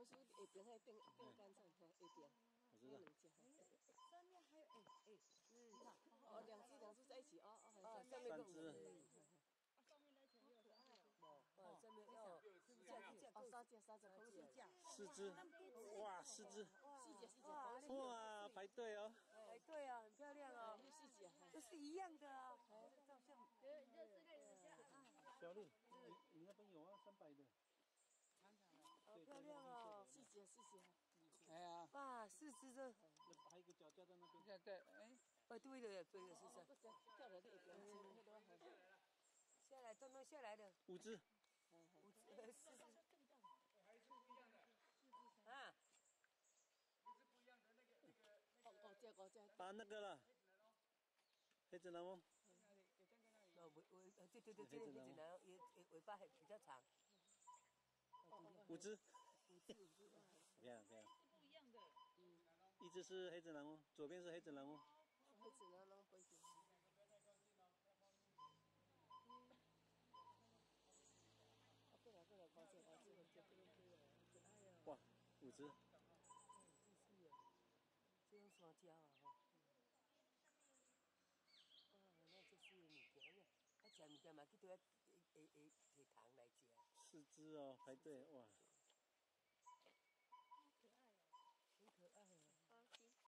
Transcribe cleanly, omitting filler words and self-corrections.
下边迄顶干菜，下边。 我知道。 上面还有哦，两只在一起哦。 上面3只。 上面那层又可爱哦，这边哦，3只可以 4只，哇，4只，哇，排队哦， 排队啊，很漂亮哦，细节，这是一样的啊，照相， 小丽，你那边有啊，300的， 好漂亮哦，细节， 哎呀， 哇，4只这， 还有一个脚架在那边， 对，哎， 对的，是这，跳来的一边，下来，都能下来的 5只 ，4只， 还是不一样的啊， 也是不一样的那个。 5只， 啊，那个了，黑子南翁， 对，这个黑子南也尾巴比较长 ，5只，漂亮， 不一样的。 一只是黑子南翁，左边是黑子南翁， 黑子南翁背景。过来，高姐，哎呀！ 哇，5只。 这种山椒啊，吼！哇，那这是物件呢，吃物件嘛，去都要摕糖来吃。 4只哦，排队哇！